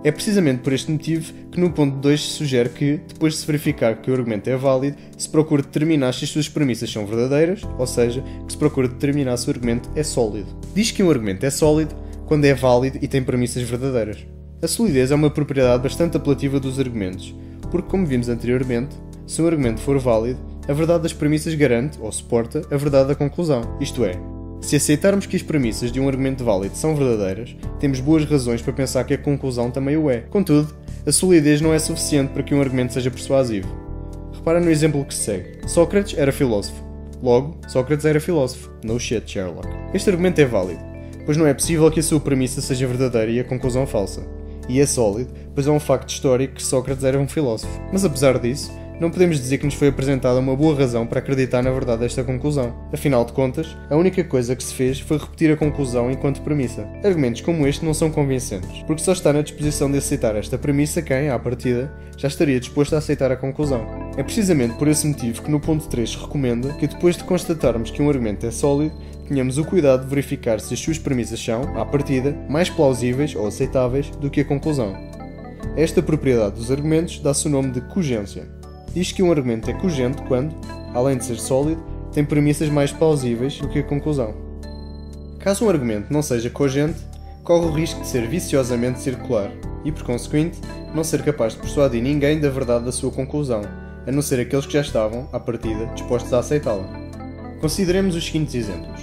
É precisamente por este motivo que no ponto 2 se sugere que, depois de se verificar que o argumento é válido, se procure determinar se as suas premissas são verdadeiras, ou seja, que se procure determinar se o argumento é sólido. Diz que um argumento é sólido quando é válido e tem premissas verdadeiras. A solidez é uma propriedade bastante apelativa dos argumentos, porque, como vimos anteriormente, se um argumento for válido, a verdade das premissas garante, ou suporta, a verdade da conclusão. Isto é, se aceitarmos que as premissas de um argumento válido são verdadeiras, temos boas razões para pensar que a conclusão também o é. Contudo, a solidez não é suficiente para que um argumento seja persuasivo. Repara no exemplo que se segue. Sócrates era filósofo. Logo, Sócrates era filósofo. No shit, Sherlock. Este argumento é válido, pois não é possível que a sua premissa seja verdadeira e a conclusão falsa. E é sólido, pois é um facto histórico que Sócrates era um filósofo. Mas apesar disso, não podemos dizer que nos foi apresentada uma boa razão para acreditar na verdade desta conclusão. Afinal de contas, a única coisa que se fez foi repetir a conclusão enquanto premissa. Argumentos como este não são convincentes, porque só está na disposição de aceitar esta premissa quem, à partida, já estaria disposto a aceitar a conclusão. É precisamente por esse motivo que no ponto 3 se recomenda que depois de constatarmos que um argumento é sólido, tenhamos o cuidado de verificar se as suas premissas são, à partida, mais plausíveis ou aceitáveis do que a conclusão. Esta propriedade dos argumentos dá-se o nome de cogência. Diz que um argumento é cogente quando, além de ser sólido, tem premissas mais plausíveis do que a conclusão. Caso um argumento não seja cogente, corre o risco de ser viciosamente circular e, por conseguinte, não ser capaz de persuadir ninguém da verdade da sua conclusão, a não ser aqueles que já estavam, à partida, dispostos a aceitá-la. Consideremos os seguintes exemplos.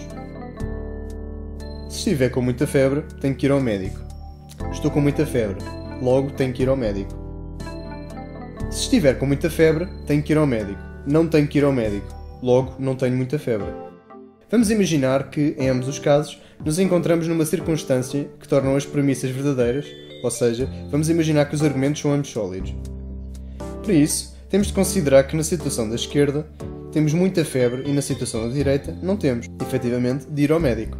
Se estiver com muita febre, tenho que ir ao médico. Estou com muita febre, logo tenho que ir ao médico. Se estiver com muita febre, tenho que ir ao médico. Não tenho que ir ao médico. Logo, não tenho muita febre. Vamos imaginar que, em ambos os casos, nos encontramos numa circunstância que tornam as premissas verdadeiras, ou seja, vamos imaginar que os argumentos são ambos sólidos. Por isso, temos de considerar que na situação da esquerda temos muita febre e na situação da direita não temos, efetivamente, de ir ao médico.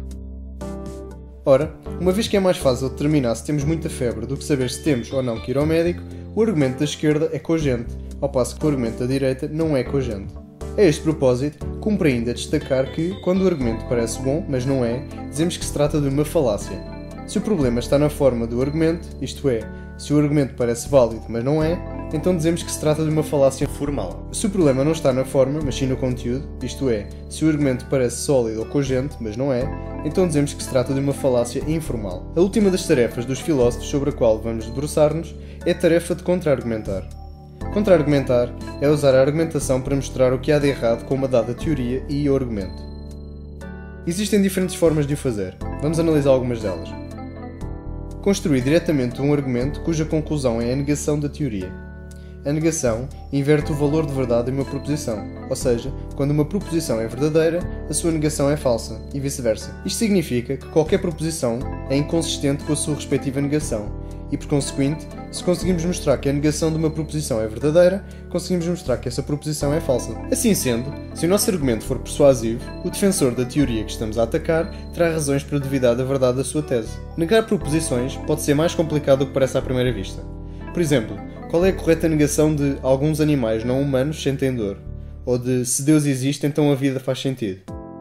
Ora, uma vez que é mais fácil determinar se temos muita febre do que saber se temos ou não que ir ao médico, o argumento da esquerda é cogente, ao passo que o argumento da direita não é cogente. A este propósito, cumpre ainda destacar que, quando o argumento parece bom, mas não é, dizemos que se trata de uma falácia. Se o problema está na forma do argumento, isto é, se o argumento parece válido, mas não é, então dizemos que se trata de uma falácia formal. Se o problema não está na forma, mas sim no conteúdo, isto é, se o argumento parece sólido ou cogente, mas não é, então dizemos que se trata de uma falácia informal. A última das tarefas dos filósofos sobre a qual vamos debruçar-nos é a tarefa de contra-argumentar. Contra-argumentar é usar a argumentação para mostrar o que há de errado com uma dada teoria e o argumento. Existem diferentes formas de o fazer. Vamos analisar algumas delas. Construir diretamente um argumento cuja conclusão é a negação da teoria. A negação inverte o valor de verdade em uma proposição, ou seja, quando uma proposição é verdadeira, a sua negação é falsa, e vice-versa. Isto significa que qualquer proposição é inconsistente com a sua respectiva negação, e por conseguinte, se conseguimos mostrar que a negação de uma proposição é verdadeira, conseguimos mostrar que essa proposição é falsa. Assim sendo, se o nosso argumento for persuasivo, o defensor da teoria que estamos a atacar terá razões para duvidar da verdade da sua tese. Negar proposições pode ser mais complicado do que parece à primeira vista. Por exemplo, qual é a correta negação de alguns animais não humanos sentem dor? Ou de se Deus existe, então a vida faz sentido?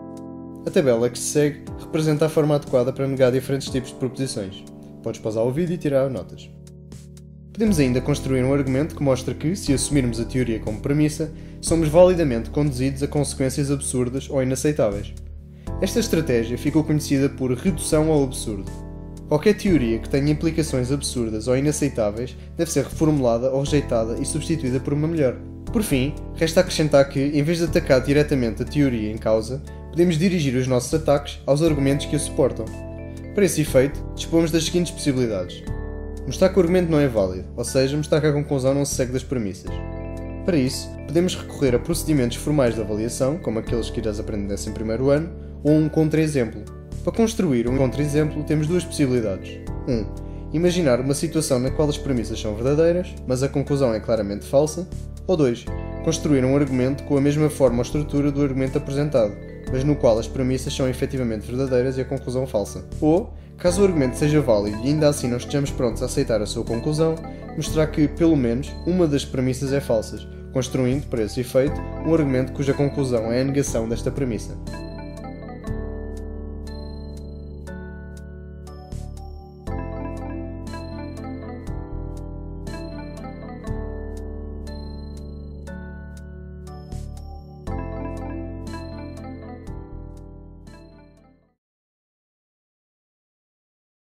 A tabela que se segue representa a forma adequada para negar diferentes tipos de proposições. Podes pausar o vídeo e tirar notas. Podemos ainda construir um argumento que mostra que, se assumirmos a teoria como premissa, somos validamente conduzidos a consequências absurdas ou inaceitáveis. Esta estratégia ficou conhecida por redução ao absurdo. Qualquer teoria que tenha implicações absurdas ou inaceitáveis deve ser reformulada ou rejeitada e substituída por uma melhor. Por fim, resta acrescentar que, em vez de atacar diretamente a teoria em causa, podemos dirigir os nossos ataques aos argumentos que a suportam. Para esse efeito, dispomos das seguintes possibilidades. Mostrar que o argumento não é válido, ou seja, mostrar que a conclusão não se segue das premissas. Para isso, podemos recorrer a procedimentos formais de avaliação, como aqueles que irás aprender nesse primeiro ano, ou um contra-exemplo. Para construir um contra-exemplo, temos duas possibilidades. 1. Imaginar uma situação na qual as premissas são verdadeiras, mas a conclusão é claramente falsa. Ou 2. Construir um argumento com a mesma forma ou estrutura do argumento apresentado, mas no qual as premissas são efetivamente verdadeiras e a conclusão falsa. Ou, caso o argumento seja válido e ainda assim não estejamos prontos a aceitar a sua conclusão, mostrar que, pelo menos, uma das premissas é falsa, construindo, para esse efeito, um argumento cuja conclusão é a negação desta premissa.